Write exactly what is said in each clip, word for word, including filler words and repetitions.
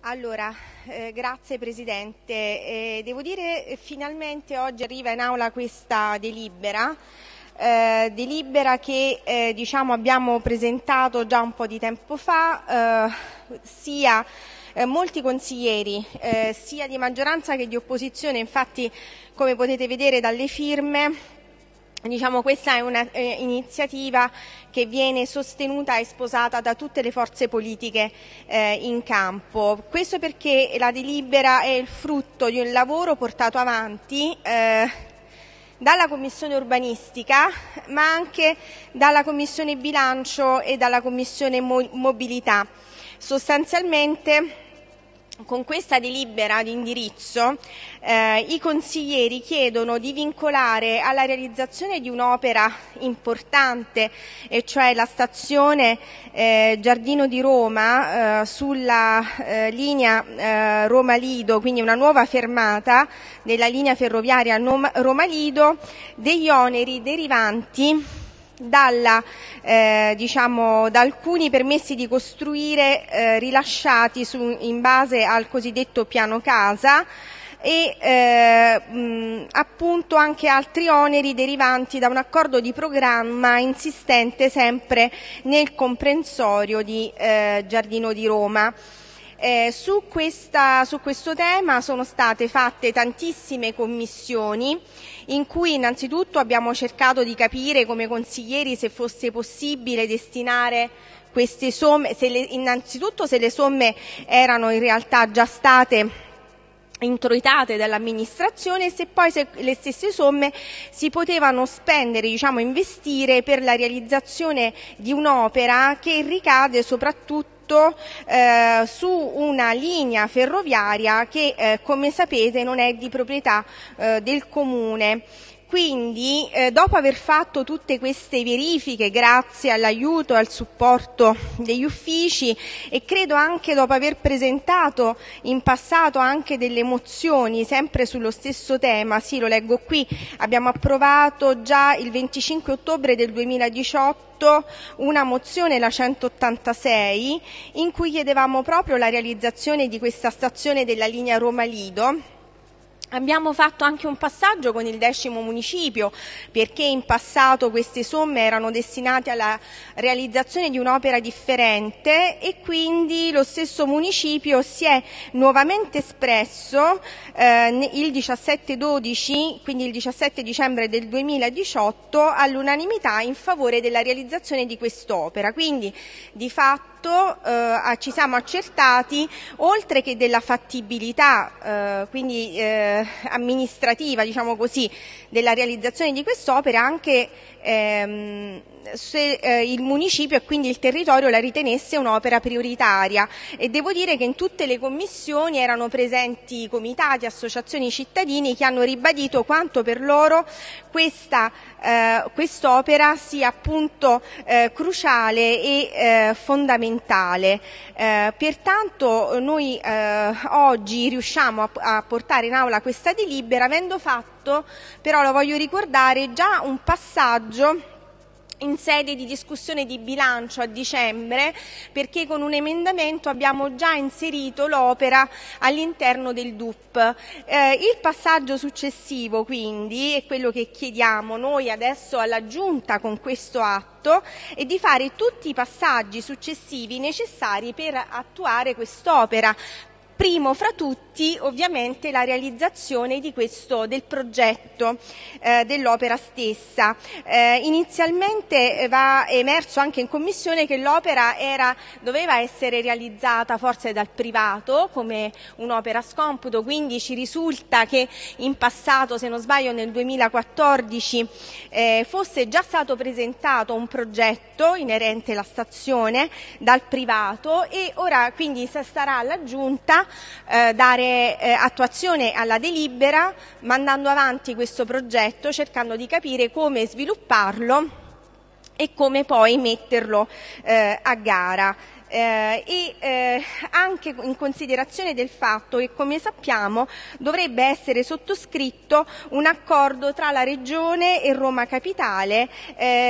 Allora, eh, grazie Presidente. Eh, devo dire che finalmente oggi arriva in aula questa delibera, eh, delibera che eh, diciamo, abbiamo presentato già un po' di tempo fa, eh, sia eh, molti consiglieri, eh, sia di maggioranza che di opposizione. Infatti, come potete vedere dalle firme, diciamo, questa è un'iniziativa che viene sostenuta e sposata da tutte le forze politiche eh, in campo. Questo perché la delibera è il frutto di un lavoro portato avanti eh, dalla Commissione Urbanistica, ma anche dalla Commissione Bilancio e dalla Commissione Mo- Mobilità. Sostanzialmente, con questa delibera di indirizzo eh, i consiglieri chiedono di vincolare alla realizzazione di un'opera importante, e cioè la stazione eh, Giardino di Roma eh, sulla eh, linea eh, Roma-Lido, quindi una nuova fermata della linea ferroviaria Roma-Lido, degli oneri derivanti Dalla, eh, diciamo, da alcuni permessi di costruire eh, rilasciati su, in base al cosiddetto piano casa e eh, mh, appunto anche altri oneri derivanti da un accordo di programma insistente sempre nel comprensorio di eh, Giardino di Roma. Eh, su, questa, su questo tema sono state fatte tantissime commissioni in cui innanzitutto abbiamo cercato di capire come consiglieri se fosse possibile destinare queste somme, se le, innanzitutto se le somme erano in realtà già state introitate dall'amministrazione e se poi se le stesse somme si potevano spendere, diciamo investire per la realizzazione di un'opera che ricade soprattutto Eh, su una linea ferroviaria che eh, come sapete non è di proprietà eh, del Comune. Quindi, eh, dopo aver fatto tutte queste verifiche, grazie all'aiuto e al supporto degli uffici, e credo anche dopo aver presentato in passato anche delle mozioni sempre sullo stesso tema, sì, lo leggo qui, abbiamo approvato già il venticinque ottobre del duemiladiciotto una mozione, la centottantasei, in cui chiedevamo proprio la realizzazione di questa stazione della linea Roma-Lido. Abbiamo fatto anche un passaggio con il decimo municipio, perché in passato queste somme erano destinate alla realizzazione di un'opera differente e quindi lo stesso municipio si è nuovamente espresso eh, il diciassette dodici, quindi il diciassette dicembre del duemiladiciotto, all'unanimità in favore della realizzazione di quest'opera. Quindi di fatto Eh, ci siamo accertati, oltre che della fattibilità eh, quindi eh, amministrativa, diciamo così, della realizzazione di quest'opera, anche ehm, se eh, il municipio e quindi il territorio la ritenesse un'opera prioritaria. E devo dire che in tutte le commissioni erano presenti comitati, associazioni cittadini che hanno ribadito quanto per loro questa eh, quest'opera sia appunto eh, cruciale e eh, fondamentale. Eh, pertanto noi eh, oggi riusciamo a, a portare in aula questa delibera avendo fatto, però lo voglio ricordare, già un passaggio in sede di discussione di bilancio a dicembre, perché con un emendamento abbiamo già inserito l'opera all'interno del D U P. Eh, il passaggio successivo quindi, è quello che chiediamo noi adesso alla Giunta con questo atto, è di fare tutti i passaggi successivi necessari per attuare quest'opera. Primo fra tutti ovviamente la realizzazione di questo, del progetto eh, dell'opera stessa. Eh, inizialmente va emerso anche in commissione che l'opera era, doveva essere realizzata forse dal privato come un'opera a scomputo, quindi ci risulta che in passato, se non sbaglio nel duemilaquattordici, eh, fosse già stato presentato un progetto inerente alla stazione dal privato e ora quindi sarà alla Giunta Eh, dare eh, attuazione alla delibera mandando avanti questo progetto, cercando di capire come svilupparlo e come poi metterlo eh, a gara. Eh, e eh, anche in considerazione del fatto che, come sappiamo, dovrebbe essere sottoscritto un accordo tra la Regione e Roma Capitale eh,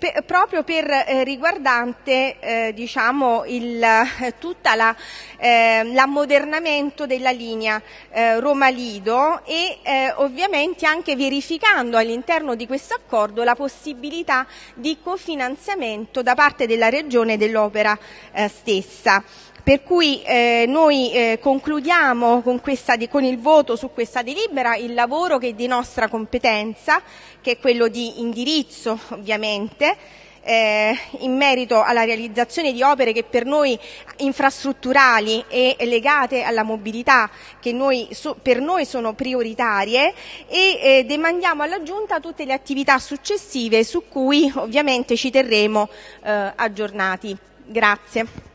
per, proprio per eh, riguardante eh, diciamo il, eh, tutta la, eh, l'ammodernamento della linea eh, Roma-Lido e eh, ovviamente anche verificando all'interno di questo accordo la possibilità di cofinanziamento da parte della Regione dell'opera eh, stessa. Per cui eh, noi eh, concludiamo con, questa, con il voto su questa delibera il lavoro che è di nostra competenza, che è quello di indirizzo ovviamente, eh, in merito alla realizzazione di opere che per noi infrastrutturali e legate alla mobilità, che noi, so, per noi sono prioritarie, e eh, demandiamo alla Giunta tutte le attività successive su cui ovviamente ci terremo eh, aggiornati. Grazie.